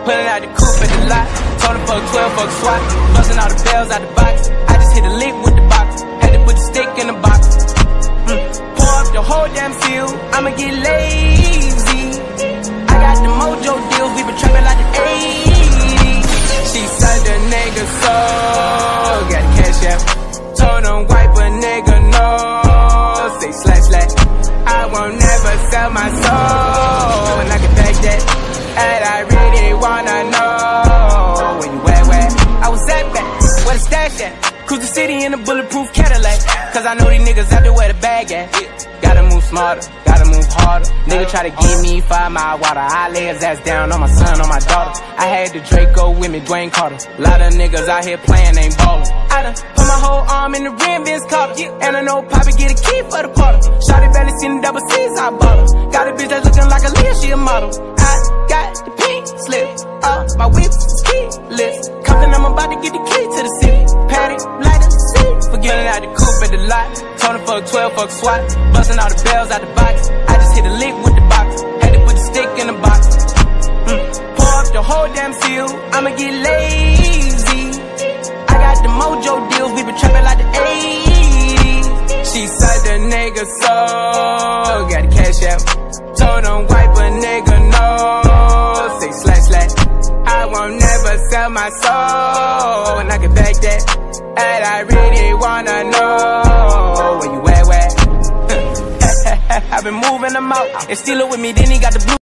Pulling out the coupe at the lot. Told him fuck 12, fuck SWAT. Busting all the bells out the box. I just hit a lick with the box. Had to put the stick in the box. Pour up the whole damn field. I'ma get lazy. I got the mojo deals. We been trapping like the 80s. She said the nigga soul. Got the cash out. Told him wipe a nigga no. Say slash slash. I won't never sell my soul. And I can back that. And I really wanna know where you at? I was at back, where the stash at? Cruise the city in a bulletproof Cadillac. Cause I know these niggas out there where the bag at. Gotta move smarter, gotta move harder. Nigga try to give me 5 mile water. I lay his ass down on my son, on my daughter. I had the Draco with me, Dwayne Carter. Lot of niggas out here playing, ain't ballin'. I done put my whole arm in the rim, Vince Carter. And I know Poppy get a key for the quarter. Shawty barely seen the double C's, I bought her. Got a bitch that's looking like a Leah, she a model. I got the pink slip, my whip's keyless. Compton, I'm about to get the key to the city. Patty, light up the city. Forgetting out the coupe at the lot. Told him fuck 12, fuck SWAT. Busting all the bells out the box. I just hit a lick with the box. Had to put the stick in the box. Pour up the whole damn field. I'ma get lazy. I got the mojo deals. We been trapping like the 80s. She said the nigga soul. Got the cash out. Told him wipe a nigga no. Say slash slash. I won't never sell my soul. And I can back that. And I really wanna know where you at? I've been moving them out. And steal it with me, then he got the blue.